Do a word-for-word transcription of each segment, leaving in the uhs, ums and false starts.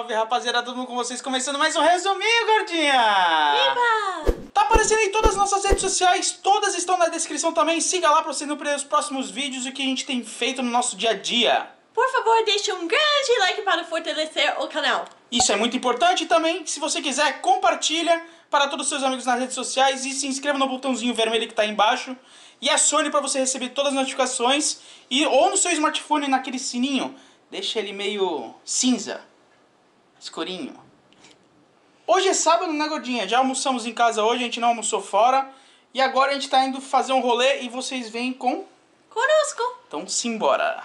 Salve, rapaziada, todo mundo com vocês, começando mais um resuminho, gordinha! Viva! Tá aparecendo em todas as nossas redes sociais, todas estão na descrição também. Siga lá pra você não perder os próximos vídeos e o que a gente tem feito no nosso dia a dia. Por favor, deixe um grande like para fortalecer o canal. Isso é muito importante também. Se você quiser, compartilha para todos os seus amigos nas redes sociais e se inscreva no botãozinho vermelho que tá aí embaixo. E acione para você receber todas as notificações. E, ou no seu smartphone, naquele sininho, deixa ele meio cinza, escurinho. Hoje é sábado, né, gordinha? Já almoçamos em casa hoje, a gente não almoçou fora. E agora a gente tá indo fazer um rolê e vocês vêm com... conosco. Então simbora.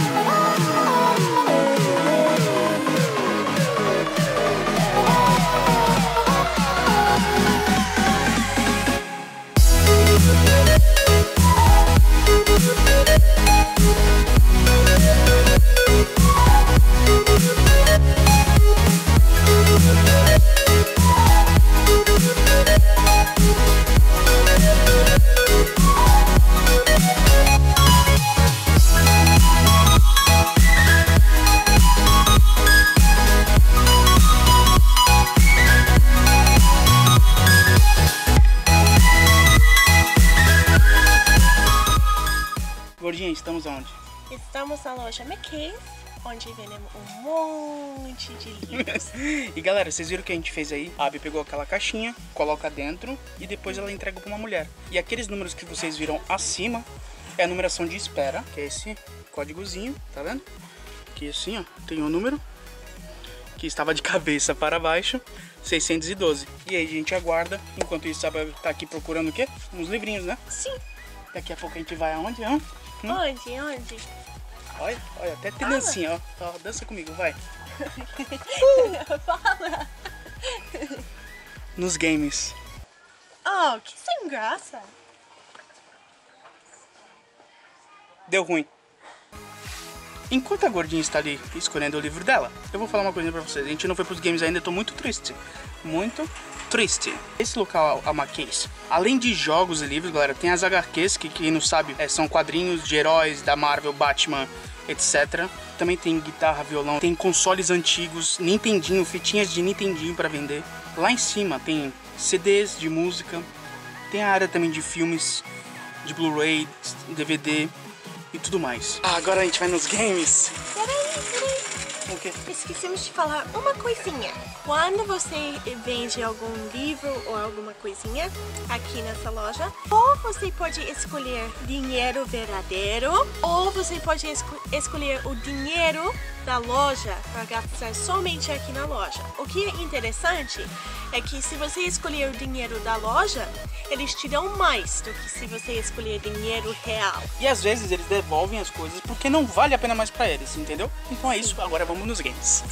Gordinha, estamos onde? Estamos na loja McKay, onde vendemos um monte de livros. E galera, vocês viram o que a gente fez aí? A Abby pegou aquela caixinha, coloca dentro e depois ela entrega pra uma mulher. E aqueles números que vocês viram acima é a numeração de espera, que é esse códigozinho, tá vendo? Aqui assim, ó, tem um número que estava de cabeça para baixo, seiscentos e doze. E aí a gente aguarda, enquanto isso a Abby tá aqui procurando o quê? Uns livrinhos, né? Sim. Daqui a pouco a gente vai aonde, hein? Hum? Onde? Onde? Olha, olha, até tem ah. dancinha, ó. Ó. Dança comigo, vai. Fala. Nos games. Oh, que sem graça. Deu ruim. Enquanto a gordinha está ali escolhendo o livro dela, eu vou falar uma coisa pra vocês. A gente não foi pros games ainda, eu tô muito triste. Muito triste. Esse local, a McKay's, além de jogos e livros, galera, tem as H Qs, que quem não sabe, é, são quadrinhos de heróis da Marvel, Batman, etcétera. Também tem guitarra, violão, tem consoles antigos, Nintendinho, fitinhas de Nintendinho pra vender. Lá em cima tem C Ds de música, tem a área também de filmes, de Blu-ray, D V D e tudo mais. Ah, agora a gente vai nos games. Peraí, peraí. O quê? Esquecemos de falar uma coisinha. Quando você vende algum livro ou alguma coisinha aqui nessa loja, ou você pode escolher dinheiro verdadeiro, ou você pode esco escolher o dinheiro da loja para gastar somente aqui na loja. O que é interessante é que se você escolher o dinheiro da loja, eles te dão mais do que se você escolher dinheiro real. E às vezes eles devolvem as coisas porque não vale a pena mais pra eles, entendeu? Então é isso, agora vamos nos games.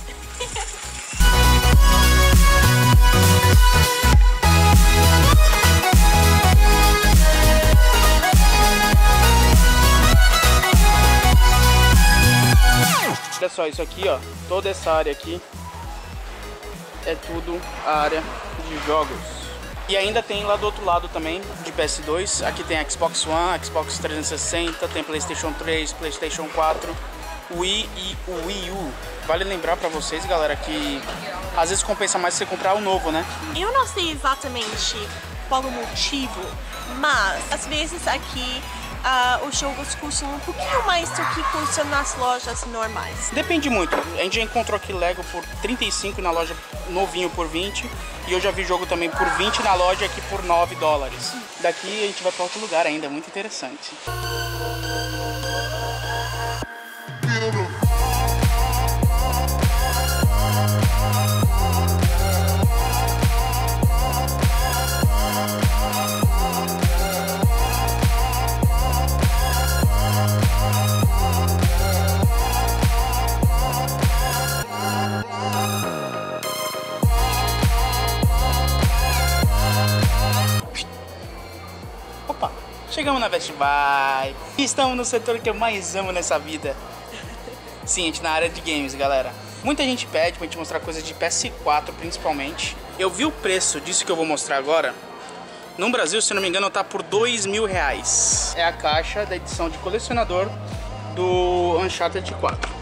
Olha só, isso aqui, ó, toda essa área aqui é tudo a área de jogos. E ainda tem lá do outro lado também, de P S dois, aqui tem Xbox One, Xbox trezentos e sessenta, tem PlayStation três, PlayStation quatro, Wii e o Wii U. Vale lembrar pra vocês, galera, que às vezes compensa mais você comprar o novo, né? Eu não sei exatamente qual o motivo, mas às vezes aqui Uh, os jogos custam um pouquinho mais do que custam nas lojas normais. Depende muito. A gente já encontrou aqui Lego por trinta e cinco na loja, novinho por vinte. E eu já vi jogo também por vinte na loja, aqui por nove dólares. Daqui a gente vai para outro lugar ainda, muito interessante. Chegamos na Best Buy e estamos no setor que eu mais amo nessa vida. Sim, a gente na área de games, galera. Muita gente pede pra gente mostrar coisas de P S quatro principalmente. Eu vi o preço disso que eu vou mostrar agora. No Brasil, se não me engano, tá por dois mil reais. É a caixa da edição de colecionador do Uncharted quatro.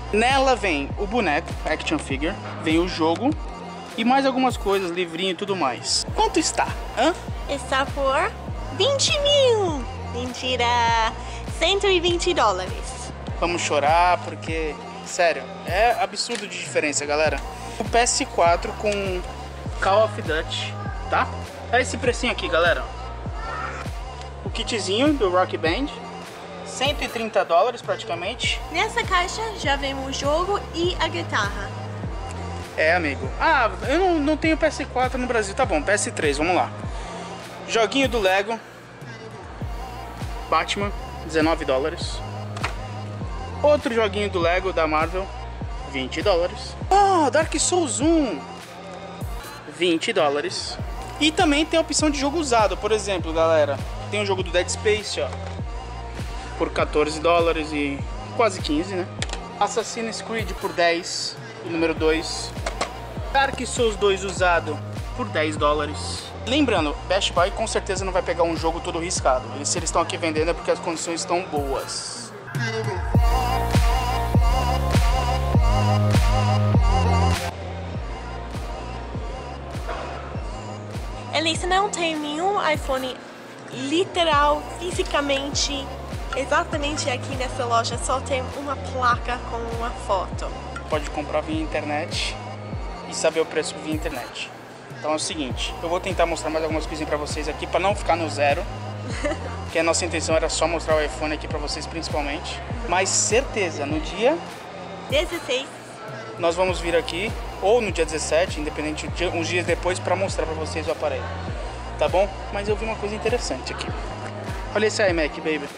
Nela vem o boneco, action figure, vem o jogo e mais algumas coisas, livrinho e tudo mais. Quanto está? Hã? Está por vinte mil. Mentira, cento e vinte dólares. Vamos chorar porque, sério, é absurdo de diferença, galera. O P S quatro com Call of Duty, tá? É esse precinho aqui, galera. O kitzinho do Rock Band, cento e trinta dólares praticamente. Nessa caixa já vem o jogo e a guitarra. É, amigo. Ah, eu não, não tenho P S quatro no Brasil. Tá bom, P S três, vamos lá. Joguinho do Lego. Batman, dezenove dólares. Outro joguinho do Lego da Marvel, vinte dólares. Oh, Dark Souls um, vinte dólares. E também tem a opção de jogo usado. Por exemplo, galera, tem o jogo do Dead Space, ó, por quatorze dólares e quase quinze, né? Assassin's Creed por dez, o número dois. Dark Souls dois usado por dez dólares. Lembrando, Best Buy com certeza não vai pegar um jogo todo riscado. Eles, se eles estão aqui vendendo é porque as condições estão boas. Eles não tem nenhum iPhone literal, fisicamente, exatamente aqui nessa loja. Só tem uma placa com uma foto. Pode comprar via internet e saber o preço via internet. Então é o seguinte, eu vou tentar mostrar mais algumas coisinhas pra vocês aqui pra não ficar no zero. Que a nossa intenção era só mostrar o iPhone aqui pra vocês principalmente. Mas certeza, no dia dezesseis nós vamos vir aqui, ou no dia dezessete, independente, uns dias depois, pra mostrar pra vocês o aparelho. Tá bom? Mas eu vi uma coisa interessante aqui. Olha esse iMac, baby.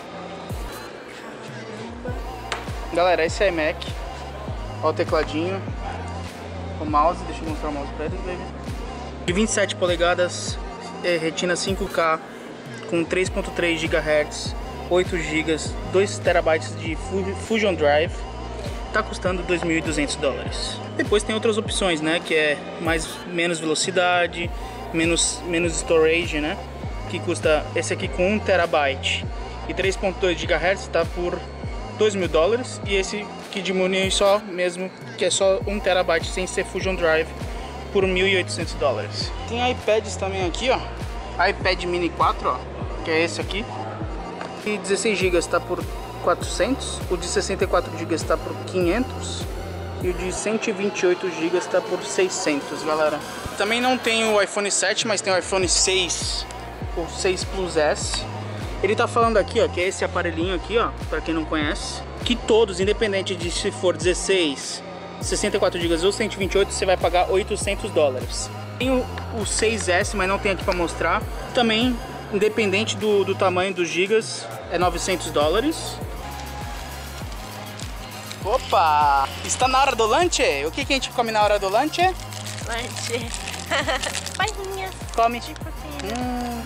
Galera, esse iMac. Olha o tecladinho, o mouse, deixa eu mostrar o mouse pra eles, baby. De vinte e sete polegadas, é, retina cinco K, com três ponto três gigahertz, oito gigas, dois terabytes de Fusion Drive. Tá custando dois mil e duzentos dólares. Depois tem outras opções, né? Que é mais, menos velocidade, menos, menos storage, né? Que custa esse aqui com um terabyte e três ponto dois gigahertz, tá por dois mil dólares. E esse que diminui só mesmo, que é só um terabyte sem ser Fusion Drive, por mil e oitocentos dólares. Tem iPads também aqui, ó. iPad Mini quatro, ó, que é esse aqui. E dezesseis gigas tá por quatrocentos, o de sessenta e quatro gigas está por quinhentos e o de cento e vinte e oito gigas está por seiscentos, galera. Também não tem o iPhone sete, mas tem o iPhone seis, o seis Plus S. Ele tá falando aqui, ó, que é esse aparelhinho aqui, ó, para quem não conhece, que todos, independente de se for dezesseis, sessenta e quatro gigas ou cento e vinte e oito, você vai pagar oitocentos dólares. Tem o, o seis S, mas não tem aqui para mostrar. Também, independente do, do tamanho dos gigas, é novecentos dólares. Opa! Está na hora do lanche? O que, que a gente come na hora do lanche? Lanche. Barrinhas. Come. De proteína. Hum.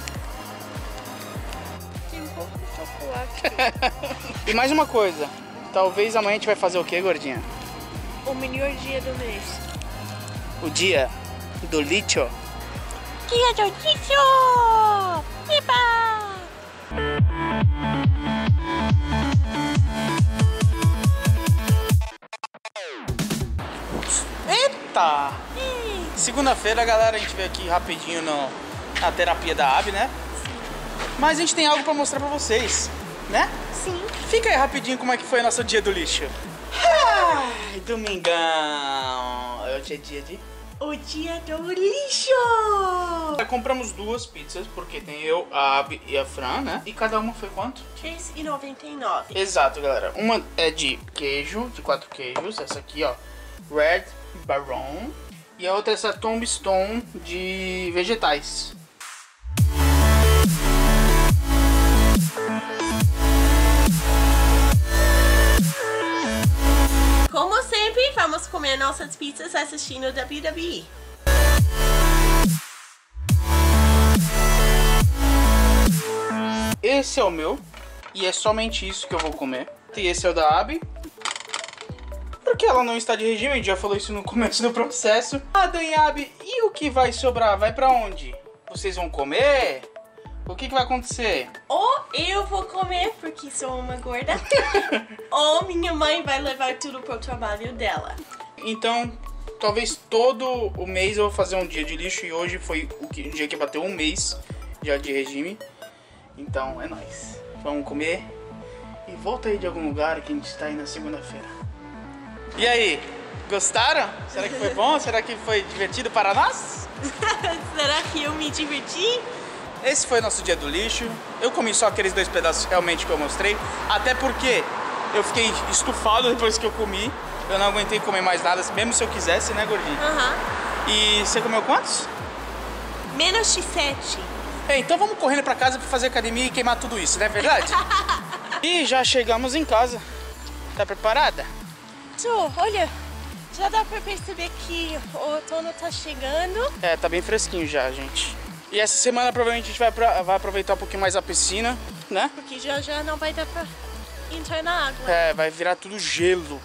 Tem um pouco de chocolate. E mais uma coisa. Talvez amanhã a gente vai fazer o que, gordinha? O melhor dia do mês. O dia do lixo. Dia do lixo! Epa! Eita! Segunda-feira, galera, a gente veio aqui rapidinho no, na terapia da Abby, né? Mas a gente tem algo pra mostrar pra vocês, né? Sim. Fica aí rapidinho como é que foi o nosso dia do lixo. Ai, domingão. Hoje é dia de... O dia do lixo! Compramos duas pizzas, porque tem eu, a Abby e a Fran, né? E cada uma foi quanto? três reais e noventa e nove. Exato, galera. Uma é de queijo, de quatro queijos. Essa aqui, ó, Red Baron. E a outra é essa Tombstone de vegetais. Como sempre, vamos comer nossas pizzas assistindo W W E. Esse é o meu, e é somente isso que eu vou comer. E esse é o da Abby, porque ela não está de regime, a gente já falou isso no começo do processo. Ah, Dani, Abby, e o que vai sobrar? Vai pra onde? Vocês vão comer? o que, que vai acontecer? Ou eu vou comer, porque sou uma gorda, ou minha mãe vai levar tudo pro trabalho dela. Então, talvez todo o mês eu vou fazer um dia de lixo, e hoje foi o, que, o dia que bateu um mês já de regime. Então, é nóis. Vamos comer e volta aí de algum lugar que a gente está aí na segunda-feira. E aí, gostaram? Será que foi bom? Será que foi divertido para nós? Será que eu me diverti? Esse foi o nosso dia do lixo. Eu comi só aqueles dois pedaços realmente que eu mostrei. Até porque eu fiquei estufado depois que eu comi. Eu não aguentei comer mais nada, mesmo se eu quisesse, né, gordinho? Aham. Uhum. E você comeu quantos? Menos de sete. É, então vamos correndo pra casa pra fazer academia e queimar tudo isso, não é verdade? E já chegamos em casa. Tá preparada? Tô, olha, já dá pra perceber que o outono tá chegando. É, tá bem fresquinho já, gente. E essa semana provavelmente a gente vai, pra, vai aproveitar um pouquinho mais a piscina, né? Porque já já não vai dar pra entrar na água. É, vai virar tudo gelo.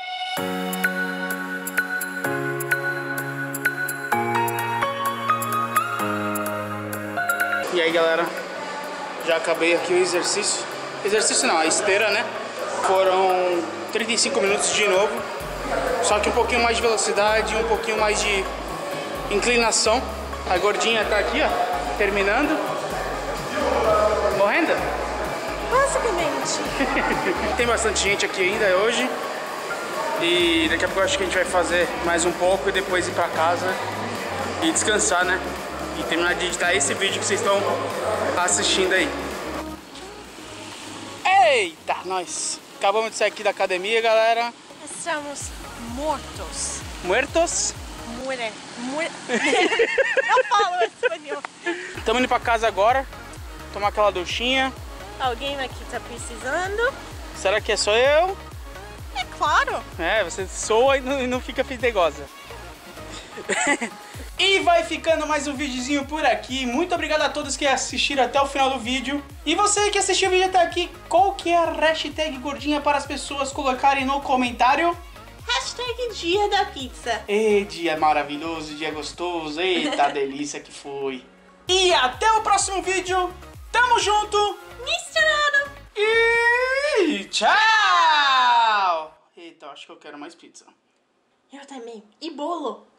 E aí, galera, já acabei aqui o exercício. Exercício não, a esteira, né? Foram trinta e cinco minutos de novo. Só que um pouquinho mais de velocidade, um pouquinho mais de inclinação. A gordinha tá aqui, ó, terminando. Morrendo? Basicamente. Tem bastante gente aqui ainda hoje. E daqui a pouco eu acho que a gente vai fazer mais um pouco e depois ir pra casa e descansar, né? E terminar de editar esse vídeo que vocês estão assistindo aí. Eita, nós acabamos de sair aqui da academia, galera. Estamos mortos. Muertos? Muere. Muere. Não falo espanhol. Estamos indo pra casa agora, tomar aquela duchinha. Alguém aqui tá precisando? Será que é só eu? É claro. É, você soa e não, e não fica fidegosa. E vai ficando mais um videozinho por aqui. Muito obrigado a todos que assistiram até o final do vídeo. E você que assistiu o vídeo até aqui, qual que é a hashtag gordinha para as pessoas colocarem no comentário? Hashtag dia da pizza. Ei, dia maravilhoso, dia gostoso. Eita, delícia que foi. E até o próximo vídeo. Tamo junto. Misturado. E tchau. Eita, acho que eu quero mais pizza. Eu também. E bolo.